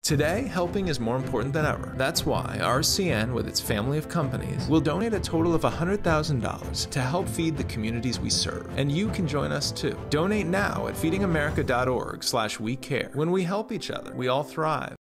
Today, helping is more important than ever. That's why RCN, with its family of companies, will donate a total of $100,000 to help feed the communities we serve. And you can join us too. Donate now at feedingamerica.org/WeCare. When we help each other, we all thrive.